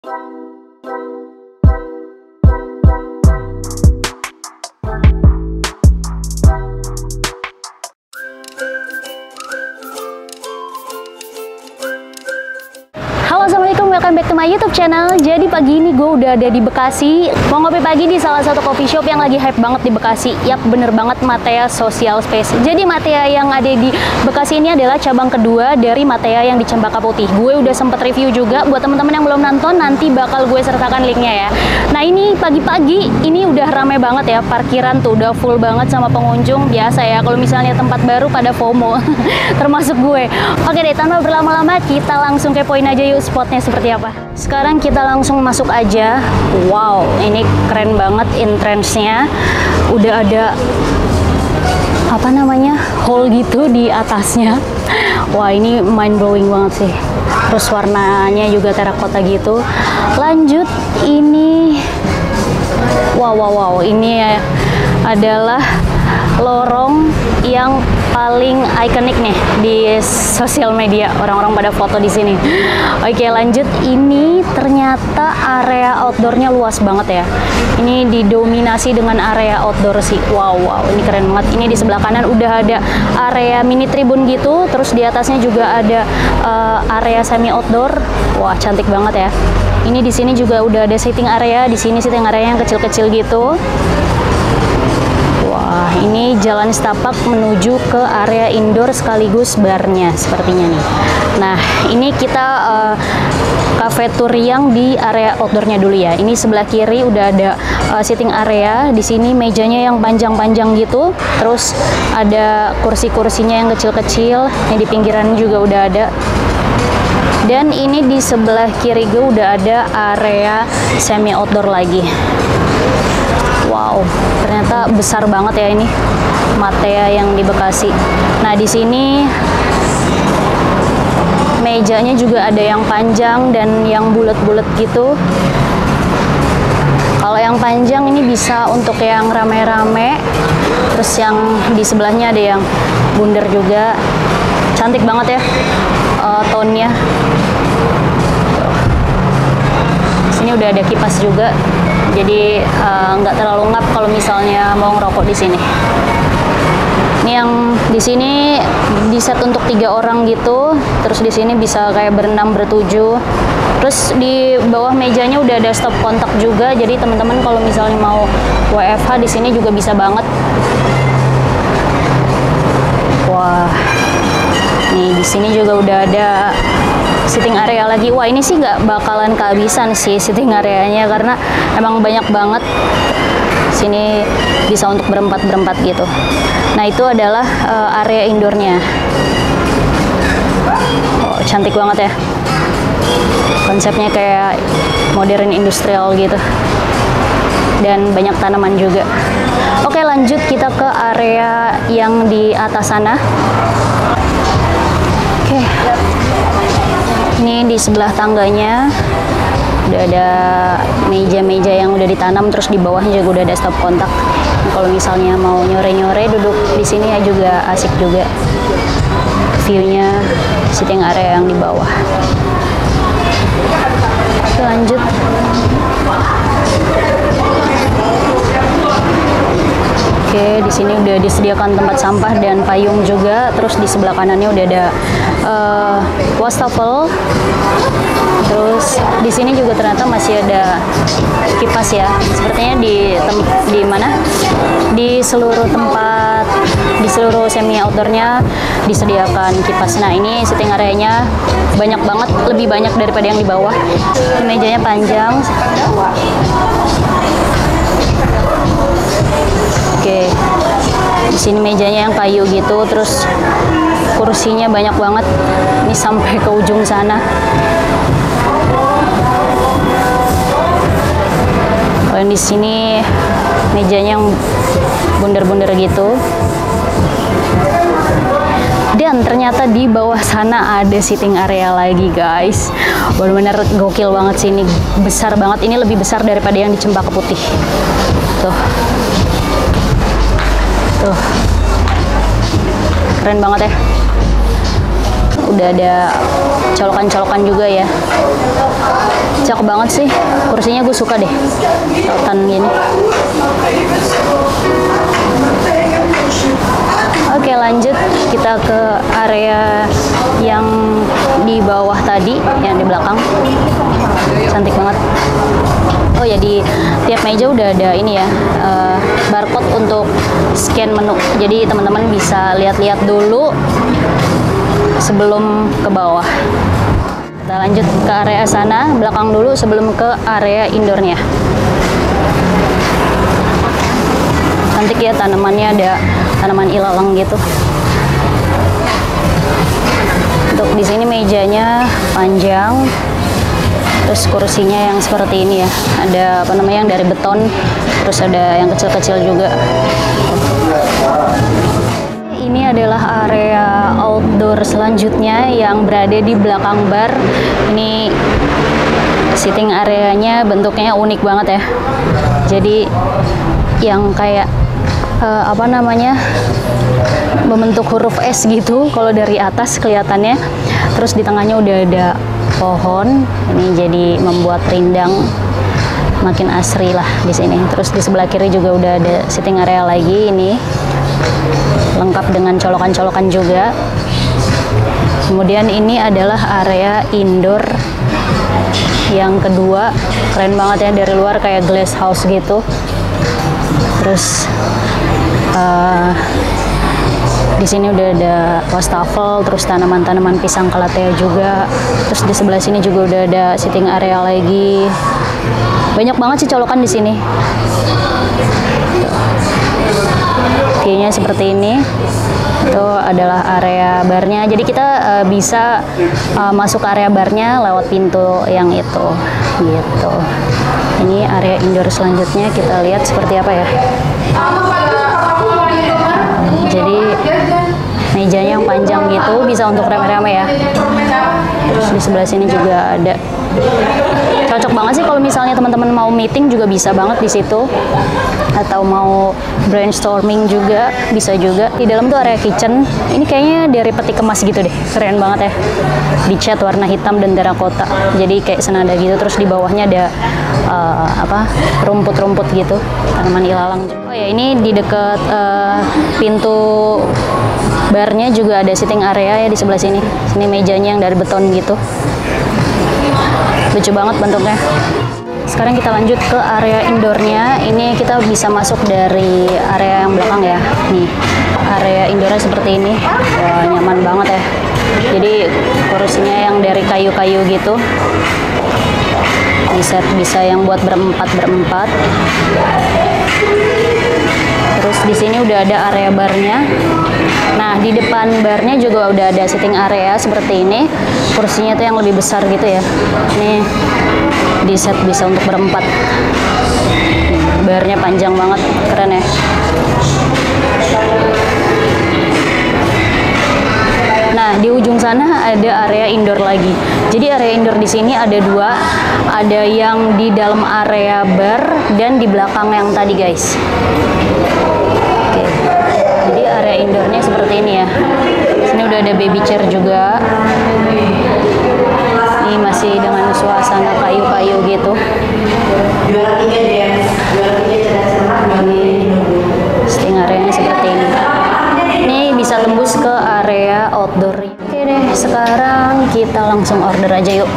Halo, assalamualaikum, welcome back to my YouTube channel. Jadi pagi ini gue udah ada di Bekasi, mau ngopi pagi di salah satu coffee shop yang lagi hype banget di Bekasi. Yap, bener banget, Matea Social Space. Jadi Matea yang ada di Bekasi ini adalah cabang kedua dari Matea yang di Cempaka Putih. Gue udah sempet review juga, buat teman-teman yang belum nonton nanti bakal gue sertakan linknya ya. Nah, ini pagi-pagi ini udah rame banget ya, parkiran tuh udah full banget sama pengunjung. Biasa ya, kalau misalnya tempat baru pada FOMO, termasuk gue. Oke deh, tanpa berlama-lama kita langsung kepoin aja yuk spotnya seperti apa. Sekarang kita langsung masuk aja. Wow, ini keren banget entrance-nya. Udah ada apa namanya, hall gitu di atasnya. Wah, ini mind blowing banget sih. Terus warnanya juga terakota gitu. Lanjut, ini wow, ini adalah lorong yang paling ikonik nih di sosial media, orang-orang pada foto di sini. Oke, lanjut, ini ternyata area outdoornya luas banget ya. Ini didominasi dengan area outdoor sih. Wow, ini keren banget. Ini di sebelah kanan udah ada area mini tribun gitu, terus di atasnya juga ada area semi outdoor. Wah, cantik banget ya. Ini di sini juga udah ada sitting area, di sini sitting area yang kecil-kecil gitu. Wah, ini jalan setapak menuju ke area indoor sekaligus barnya sepertinya nih. Nah, ini kita cafe tour yang di area outdoornya dulu ya. Ini sebelah kiri udah ada sitting area. Di sini mejanya yang panjang-panjang gitu. Terus ada kursi-kursinya yang kecil-kecil. Yang di pinggiran juga udah ada. Dan ini di sebelah kiri gue udah ada area semi outdoor lagi. Wow, ternyata besar banget ya ini Matea yang di Bekasi. Nah, di sini mejanya juga ada yang panjang dan yang bulat-bulat gitu. Kalau yang panjang ini bisa untuk yang rame-rame. Terus yang di sebelahnya ada yang bundar juga. Cantik banget ya tone-nya. Sini udah ada kipas juga. Jadi nggak terlalu ngap kalau misalnya mau ngerokok di sini. Ini yang di sini di set untuk 3 orang gitu. Terus di sini bisa kayak berenam, bertujuh. Terus di bawah mejanya udah ada stop kontak juga. Jadi teman-teman kalau misalnya mau WFH di sini juga bisa banget. Wah, nih di sini juga udah ada sitting area lagi. Wah, ini sih nggak bakalan kehabisan sih sitting areanya karena emang banyak banget. Sini bisa untuk berempat gitu. Nah, itu adalah area indoornya. Oh, cantik banget ya. Konsepnya kayak modern industrial gitu. Dan banyak tanaman juga. Oke, lanjut kita ke area yang di atas sana. Oke. Ini di sebelah tangganya udah ada meja-meja yang udah ditanam, terus di bawahnya juga udah ada stop kontak. Nah, kalau misalnya mau nyore-nyore duduk di sini ya juga asik juga. View-nya sitting area yang di bawah. Oke, lanjut. Oke, di sini udah disediakan tempat sampah dan payung juga. Terus di sebelah kanannya udah ada wastafel. Terus di sini juga ternyata masih ada kipas ya. Sepertinya di mana? Di seluruh tempat, di seluruh semi outdoornya disediakan kipas. Nah, ini sitting areanya banyak banget, lebih banyak daripada yang di bawah. Mejanya panjang. Oke, di sini mejanya yang kayu gitu, terus kursinya banyak banget. Ini sampai ke ujung sana. Kalau di sini mejanya yang bundar-bundar gitu. Dan ternyata di bawah sana ada sitting area lagi, guys. Benar-benar gokil banget sih, ini besar banget. Ini lebih besar daripada yang di Cempaka Putih. Tuh. Keren banget ya. Udah ada colokan-colokan juga ya. cakep banget sih. Kursinya gue suka deh, rotan gini. Oke, lanjut kita ke area yang di bawah tadi, yang di belakang. Cantik banget. Oh ya, di tiap meja udah ada ini ya, barcode untuk scan menu. Jadi teman-teman bisa lihat-lihat dulu sebelum ke bawah. Kita lanjut ke area sana, belakang dulu sebelum ke area indoornya. Cantik ya, tanamannya ada tanaman ilalang gitu. Untuk di sini mejanya panjang, terus kursinya yang seperti ini ya. Ada apa namanya, yang dari beton, terus ada yang kecil-kecil juga. Ini adalah area outdoor selanjutnya yang berada di belakang bar. Ini sitting areanya bentuknya unik banget ya. Jadi yang kayak apa namanya, membentuk huruf S gitu kalau dari atas kelihatannya. Terus di tengahnya udah ada pohon. Ini jadi membuat rindang makin asri lah di sini. Terus di sebelah kiri juga udah ada sitting area lagi, ini lengkap dengan colokan-colokan juga. Kemudian ini adalah area indoor yang kedua. Keren banget ya, dari luar kayak glass house gitu. Terus di sini udah ada wastafel, terus tanaman-tanaman pisang calathea juga. Terus di sebelah sini juga udah ada sitting area lagi. Banyak banget sih colokan di sini. Kayaknya seperti ini. Itu adalah area barnya. Jadi kita bisa masuk ke area barnya lewat pintu yang itu. Gitu. Ini area indoor selanjutnya, kita lihat seperti apa ya. Jadi mejanya yang panjang gitu, bisa untuk rame-rame ya. Terus di sebelah sini juga ada. Cocok banget sih kalau misalnya teman-teman mau meeting juga bisa banget di situ. Atau mau brainstorming juga bisa juga. Di dalam tuh area kitchen. Ini kayaknya dari peti kemas gitu deh. Keren banget ya. Dicat warna hitam dan terakota. Jadi kayak senada gitu. Terus di bawahnya ada rumput-rumput gitu, tanaman ilalang. Oh ya, ini di dekat pintu barnya juga ada sitting area ya di sebelah sini. Sini mejanya yang dari beton gitu. Lucu banget bentuknya. Sekarang kita lanjut ke area indoornya. Ini kita bisa masuk dari area yang belakang ya. Nih, area indoornya seperti ini. Wah, nyaman banget ya. Jadi kursinya yang dari kayu-kayu gitu. Bisa yang buat berempat. Terus di sini udah ada area barnya. Nah, di depan barnya juga udah ada sitting area seperti ini. Kursinya tuh yang lebih besar gitu ya. Ini di set bisa untuk berempat. Barnya panjang banget, keren ya. Nah, di ujung sana ada area indoor lagi. Jadi area indoor di sini ada dua, ada yang di dalam area bar dan di belakang yang tadi guys. Oke. Jadi area indoornya seperti ini ya. Sini udah ada baby chair juga. Ini masih dengan suasana kayu-kayu gitu. Ini sitting areanya seperti ini. Ini bisa tembus ke area outdoor. Oke deh, sekarang kita langsung order aja yuk.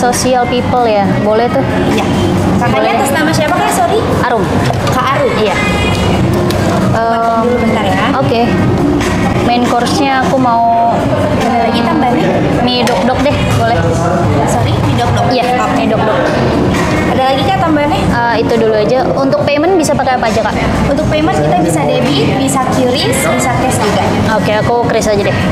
Social People ya, boleh tuh. Iya. Kakaknya atas nama siapa Kak? Sorry. Arum. Kak Arum. Iya. Dulu bentar ya. Oke. Main course-nya aku mau Ada lagi tambahannya? mie dok-dok deh, boleh? Sorry, mie dok-dok. Iya, mie dok-dok. Ada lagi Kak tambahannya? Itu dulu aja. Untuk payment bisa pakai apa aja, Kak? Untuk payment kita bisa debit, bisa QRIS, bisa cash juga. Oke, aku kris aja deh.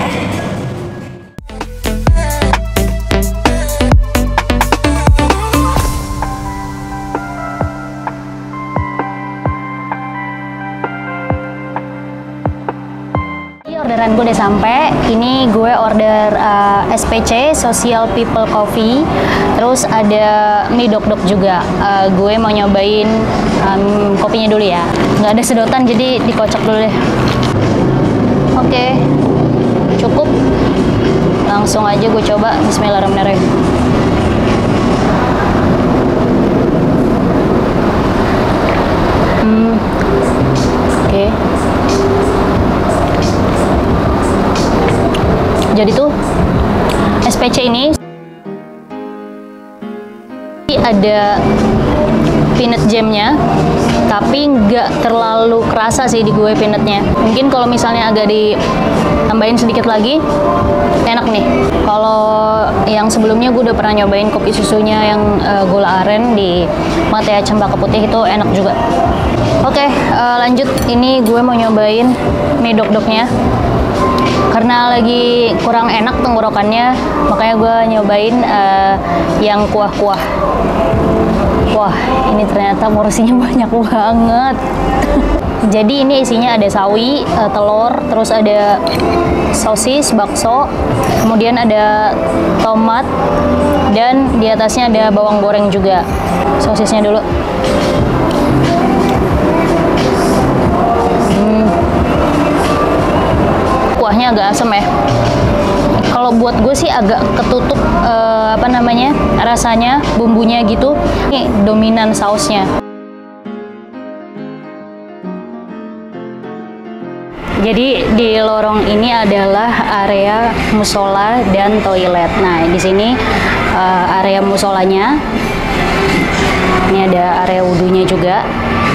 Orderan gue udah sampai. Ini gue order SPC Social People Coffee. Terus ada mie dok-dok juga. Gue mau nyobain kopinya dulu ya. Nggak ada sedotan jadi dikocok dulu deh. Oke, cukup. Langsung aja gue coba. Bismillahirrahmanirrahim. Oke. Jadi tuh SPC ini ada peanut jamnya, tapi nggak terlalu kerasa sih di gue peanutnya. Mungkin kalau misalnya agak ditambahin sedikit lagi, enak nih. Kalau yang sebelumnya gue udah pernah nyobain kopi susunya yang gula aren di Matea Cempaka Putih, itu enak juga. Oke, lanjut. Ini gue mau nyobain mie dok-doknya. Karena lagi kurang enak tenggorokannya, makanya gue nyobain yang kuah-kuah. Wah, ini ternyata porsinya banyak banget. Jadi ini isinya ada sawi, telur, terus ada sosis, bakso, kemudian ada tomat, dan di atasnya ada bawang goreng juga. Sosisnya dulu. Kuahnya agak asam ya. Kalau buat gue sih agak ketutup rasanya, bumbunya gitu. Ini dominan sausnya. Jadi di lorong ini adalah area musola dan toilet. Nah, di sini area musolanya. Ini ada area wudhunya juga.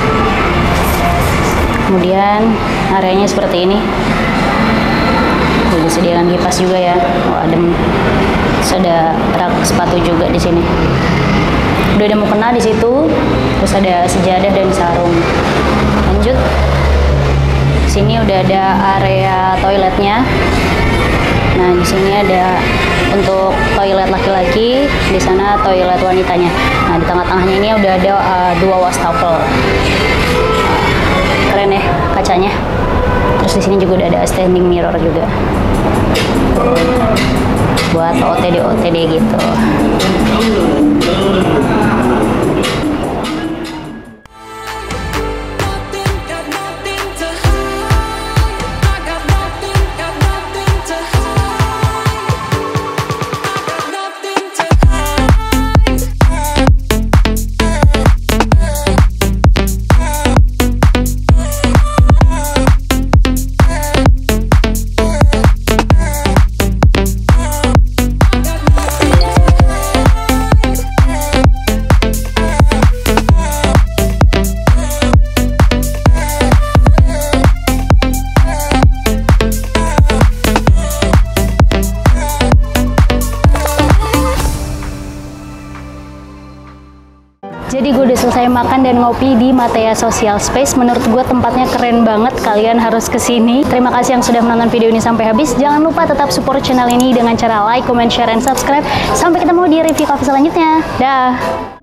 Kemudian areanya seperti ini. Disediakan kipas juga ya. Oh, adem. Terus ada rak sepatu juga di sini. Udah ada mukena di situ. Terus ada sejadah dan sarung. Lanjut. Sini udah ada area toiletnya. Nah, di sini ada untuk toilet laki-laki, di sana toilet wanitanya. Nah, di tengah-tengahnya ini udah ada 2 wastafel. Keren ya kacanya. Terus di sini juga udah ada standing mirror juga. Buat OTD gitu. Jadi gue udah selesai makan dan ngopi di Matea Social Space. Menurut gue tempatnya keren banget, kalian harus kesini. Terima kasih yang sudah menonton video ini sampai habis. Jangan lupa tetap support channel ini dengan cara like, comment, share, dan subscribe. Sampai ketemu di review coffee selanjutnya. Dah.